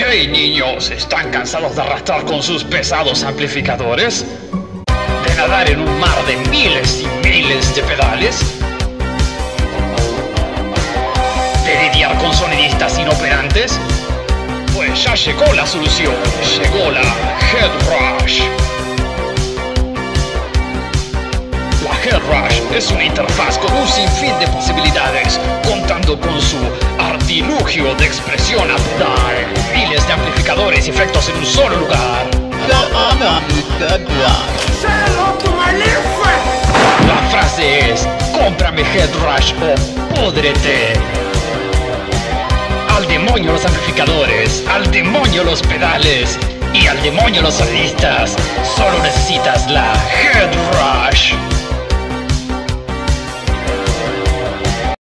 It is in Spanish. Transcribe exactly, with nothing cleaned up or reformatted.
Hey niños, ¿están cansados de arrastrar con sus pesados amplificadores? ¿De nadar en un mar de miles y miles de pedales? ¿De lidiar con sonidistas inoperantes? Pues ya llegó la solución, llegó la HeadRush. La HeadRush es una interfaz con un sinfín de posibilidades, contando con su artilugio de expresión a pedal, miles de amplificadores y efectos en un solo lugar. La frase es: cómprame HeadRush o púdrete. Al demonio los amplificadores, al demonio los pedales y al demonio los solistas. Solo necesitas